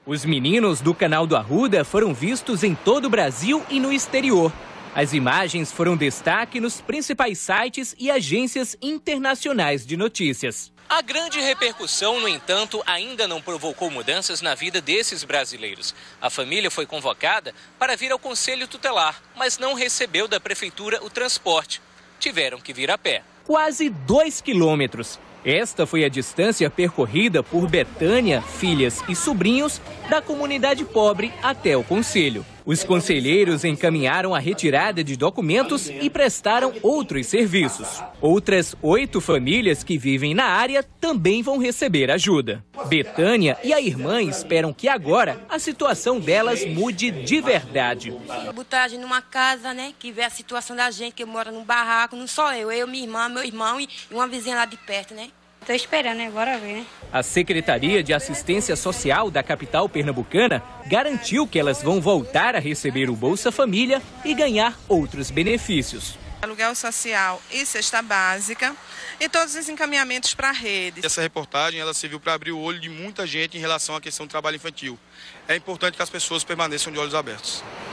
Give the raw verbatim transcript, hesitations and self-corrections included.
Os meninos do Canal do Arruda foram vistos em todo o Brasil e no exterior. As imagens foram destaque nos principais sites e agências internacionais de notícias. A grande repercussão, no entanto, ainda não provocou mudanças na vida desses brasileiros. A família foi convocada para vir ao Conselho Tutelar, mas não recebeu da Prefeitura o transporte. Tiveram que vir a pé. Quase dois quilômetros. Esta foi a distância percorrida por Betânia, filhas e sobrinhos da comunidade pobre até o conselho. Os conselheiros encaminharam a retirada de documentos e prestaram outros serviços. Outras oito famílias que vivem na área também vão receber ajuda. Betânia e a irmã esperam que agora a situação delas mude de verdade. Botar a gente numa casa, né, que vê a situação da gente, que mora num barraco, não só eu, eu, minha irmã, meu irmão e uma vizinha lá de perto, né? Tô esperando, né? Bora ver, né? A Secretaria de Assistência Social da capital pernambucana garantiu que elas vão voltar a receber o Bolsa Família e ganhar outros benefícios. Aluguel social e cesta básica e todos os encaminhamentos para a rede. Essa reportagem ela serviu para abrir o olho de muita gente em relação à questão do trabalho infantil. É importante que as pessoas permaneçam de olhos abertos.